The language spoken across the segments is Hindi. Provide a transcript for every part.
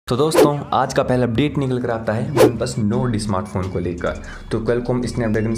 तो दोस्तों आज का पहला अपडेट निकल कर आता है वन प्लस नोट स्मार्टफोन को लेकर। तो क्वालकॉम स्नैपड्रैगन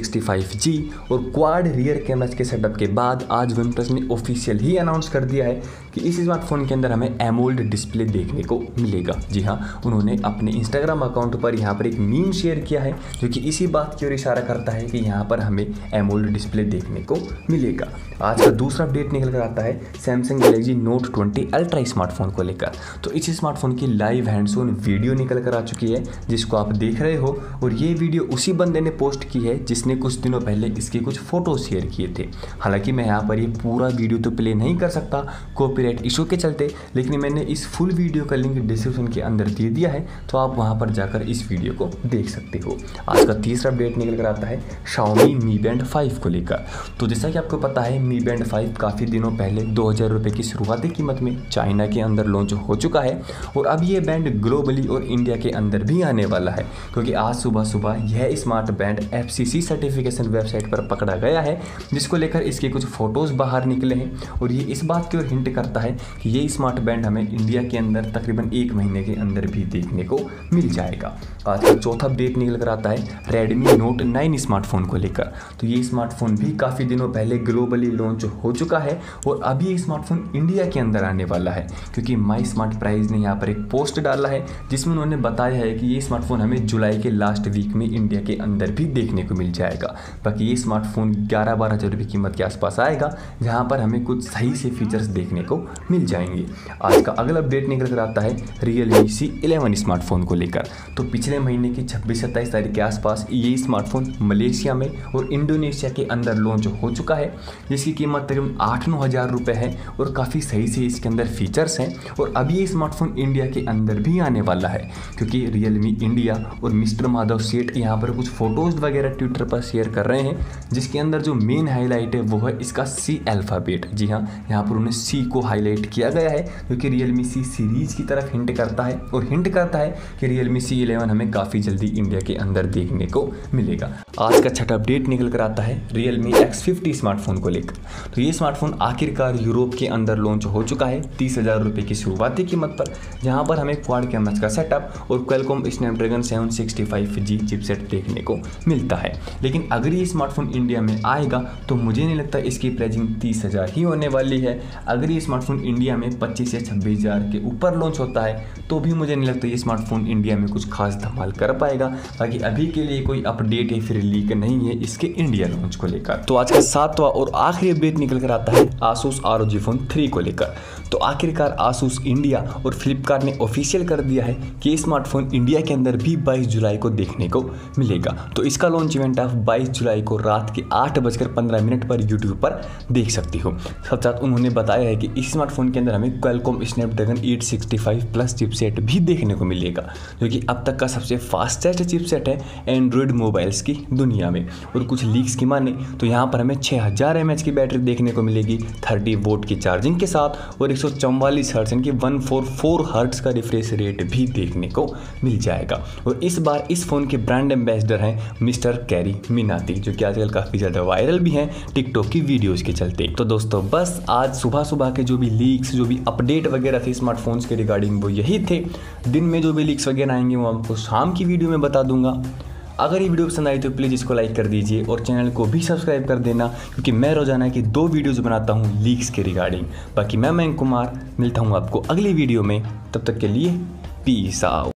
765G और क्वाड रियर कैमरास के सेटअप के बाद आज वन प्लस ने ऑफिशियल ही अनाउंस कर दिया है कि इस स्मार्टफोन के अंदर हमें एमोल्ड डिस्प्ले देखने को मिलेगा। जी हाँ, उन्होंने अपने इंस्टाग्राम अकाउंट पर यहाँ पर एक मीम शेयर किया है जो कि इसी बात की ओर इशारा करता है कि यहाँ पर हमें एमोल्ड डिस्प्ले देखने को मिलेगा। आज का दूसरा अपडेट निकल कर आता है Samsung Galaxy Note 20 ultra smartphone को लेकर। तो इस स्मार्टफोन की लाइव हैंड्स ऑन वीडियो निकल कर आ चुकी है जिसको आप देख रहे हो, और ये वीडियो उसी बंदे ने पोस्ट की है जिसने कुछ दिनों पहले इसके कुछ फोटो शेयर किए थे। हालांकि मैं यहाँ पर ये पूरा वीडियो तो प्ले नहीं कर सकता कॉपीराइट इशू के चलते, लेकिन मैंने इस फुल वीडियो का लिंक डिस्क्रिप्शन के अंदर दे दिया है, तो आप वहाँ पर जाकर इस वीडियो को देख सकते हो। आज का तीसरा अपडेट निकल कर आता है Xiaomi Mi Band 5 को लेकर। तो जैसा कि आपको पता है Mi Band 5 काफ़ी दिनों पहले 2000 रुपये की शुरुआती कीमत में चाइना के अंदर लॉन्च हो चुका है, और अब ये बैंड ग्लोबली और इंडिया के अंदर भी आने वाला है, क्योंकि आज सुबह यह smart band FCC certification website पर पकड़ा गया है, जिसको लेकर इसके कुछ फोटोज़ बाहर निकले हैं, और ये इस बात की ओर हिंट करता है कि ये स्मार्ट बैंड हमें इंडिया के अंदर तकरीबन 1 महीने के अंदर भी देखने को मिल जाएगा। आज का चौथा अपडेट निकल कर आता है Redmi Note 9 स्मार्टफोन को लेकर। तो ये स्मार्टफोन भी काफ़ी दिनों पहले ग्लोबली लॉन्च हो चुका है, और अभी ये स्मार्टफोन इंडिया के अंदर आने वाला है, क्योंकि माई स्मार्ट प्राइस ने यहाँ पर एक पोस्ट डाला है जिसमें उन्होंने बताया है कि ये स्मार्टफोन हमें जुलाई के लास्ट वीक में इंडिया के अंदर भी देखने को मिल जाएगा। बाकी ये स्मार्टफोन 11-12 हज़ार रुपये कीमत के आसपास आएगा, जहाँ पर हमें कुछ सही से फीचर्स देखने को मिल जाएंगे। आज का अगला अपडेट निकल कर आता है Realme C11 स्मार्टफोन को लेकर। तो पिछले महीने की 26-27 तारीख के आसपास ये स्मार्टफोन मलेशिया में और इंडोनेशिया के अंदर लॉन्च हो चुका है, जिसकी कीमत तकरीबन 8-9 हज़ार रुपये है, और काफ़ी सही से इसके अंदर फीचर्स हैं। और अभी ये स्मार्टफोन इंडिया के अंदर भी आने वाला है, क्योंकि Realme इंडिया और मिस्टर माधव सेठ यहाँ पर कुछ फोटोज़ वगैरह ट्विटर पर शेयर कर रहे हैं, जिसके अंदर जो मेन हाईलाइट है वो है इसका C अल्फ़ाबेट। जी हाँ, यहाँ पर उन्हें C को हाईलाइट किया गया है, जो कि Realme C सीरीज़ की तरफ हिंट करता है, और हिंट करता है कि Realme C11 हमें काफ़ी जल्दी इंडिया के अंदर देखने को मिलेगा। आज का छठा अपडेट निकल कर आता है Realme X50 स्मार्टफोन को लेकर। तो ये स्मार्टफोन आखिरकार यूरोप के अंदर लॉन्च हो चुका है 30,000 रुपये की शुरुआती कीमत पर, जहाँ पर हमें क्वाड कैमरास का सेटअप और क्वालकॉम स्नैपड्रैगन 765G चिपसेट देखने को मिलता है। लेकिन अगर ये स्मार्टफोन इंडिया में आएगा तो मुझे नहीं लगता इसकी प्राइसिंग 30,000 ही होने वाली है। अगर ये स्मार्टफोन इंडिया में 25 या 26 हज़ार के ऊपर लॉन्च होता है तो भी मुझे नहीं लगता ये स्मार्टफोन इंडिया में कुछ खास धमाल कर पाएगा। बाकी अभी के लिए कोई अपडेट या फिर लीक नहीं है इसके इंडिया लॉन्च को लेकर। तो आज का सातवां और आखिरी अपडेट निकल कर आता है Asus ROG Phone 3 को लेकर। तो आखिरकार Asus इंडिया और फ्लिपकार्ट ने ऑफिशियल कर दिया है कि स्मार्टफोन इंडिया के अंदर भी 22 जुलाई को देखने को मिलेगा। तो इसका लॉन्च इवेंट आप 22 जुलाई को रात के 8:15 पर यूट्यूब पर देख सकते हो। साथ साथ उन्होंने बताया है कि इस स्मार्टफोन के अंदर हमें क्वालकॉम स्नैपड्रैगन 865 प्लस चिपसेट भी देखने को मिलेगा, जो कि अब तक का सबसे फास्टेस्ट चिपसेट है एंड्रॉयड मोबाइल्स की दुनिया में। और कुछ लीक्स की माने तो यहाँ पर हमें 6000 mAh की बैटरी देखने को मिलेगी 30 वोट की चार्जिंग के साथ, और 144 हर्ट्ज की 144 हर्ट्ज का रिफ्रेश रेट भी देखने को मिल जाएगा। और इस बार इस फ़ोन के ब्रांड एम्बेसडर हैं मिस्टर कैरी मिनाती, जो कि आजकल काफ़ी ज़्यादा वायरल भी हैं टिकटॉक की वीडियोस के चलते। तो दोस्तों बस आज सुबह के जो भी लीक्स जो भी अपडेट वगैरह थे स्मार्टफोन्स के रिगार्डिंग वो यही थे। दिन में जो भी लीक्स वगैरह आएंगे वो आपको शाम की वीडियो में बता दूंगा। अगर ये वीडियो पसंद आई तो प्लीज़ इसको लाइक कर दीजिए और चैनल को भी सब्सक्राइब कर देना, क्योंकि मैं रोजाना की 2 वीडियोज़ बनाता हूँ लीक्स के रिगार्डिंग। बाकी मैं मयंक कुमार मिलता हूँ आपको अगली वीडियो में, तब तक के लिए पीस आउट।